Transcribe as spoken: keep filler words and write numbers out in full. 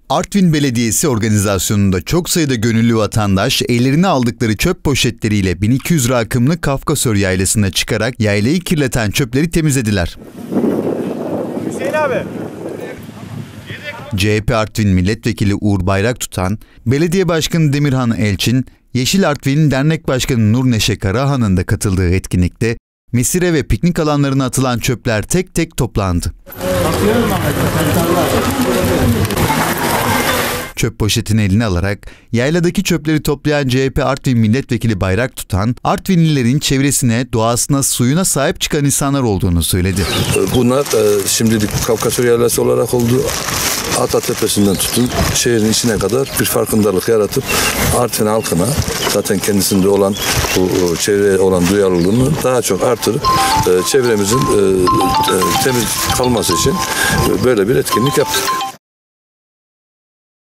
Artvin Belediyesi organizasyonunda çok sayıda gönüllü vatandaş ellerine aldıkları çöp poşetleriyle bin iki yüz rakımlı Kafkasör Yaylası'na çıkarak yaylayı kirleten çöpleri temizlediler. Hüseyin abi. C H P Artvin Milletvekili Uğur Bayraktutan, Belediye Başkanı Demirhan Elçin, Yeşil Artvin Dernek Başkanı Nur Neşe Karahan'ın da katıldığı etkinlikte mesire ve piknik alanlarına atılan çöpler tek tek toplandı. Çöp poşetini eline alarak yayladaki çöpleri toplayan C H P Artvin Milletvekili Bayraktutan, Artvinlilerin çevresine, doğasına, suyuna sahip çıkan insanlar olduğunu söyledi. Bunlar şimdilik Kafkasör Yaylası olarak oldu. Atatepesi'nden tutun şehrin içine kadar bir farkındalık yaratıp Artvin halkına zaten kendisinde olan bu çevreye olan duyarlılığını daha çok artırıp çevremizin temiz kalması için böyle bir etkinlik yaptık.